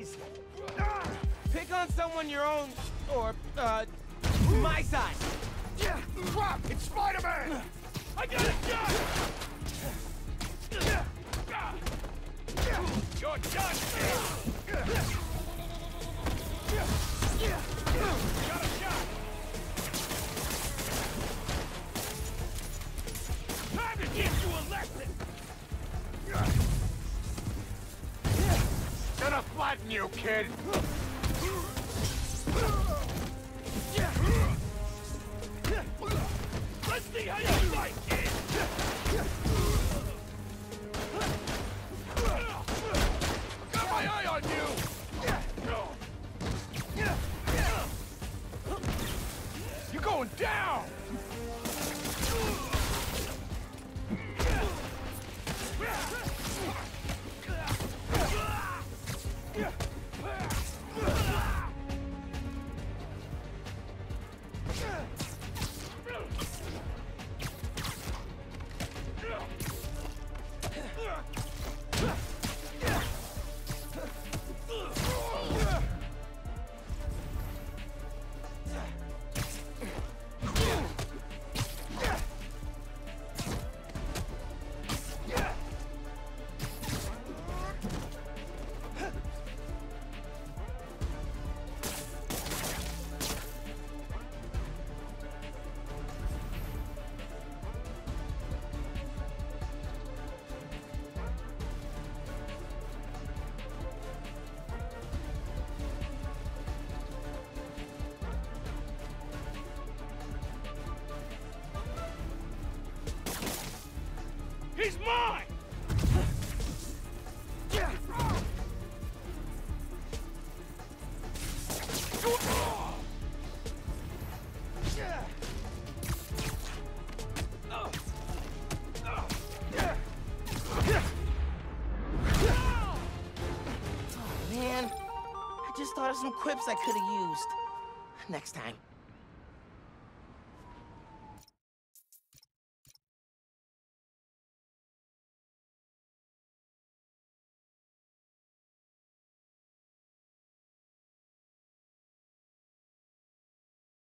Please! Pick on someone your own, or, my size! Crap! It's Spider-Man! I got a gun! You're done! Got a shot! Time to teach you a lesson! Gonna flatten you, kid! Let's see how you fight, kid! Got my eye on you! You're going down! He's mine! Man, I just thought of some quips I could have used. Next time.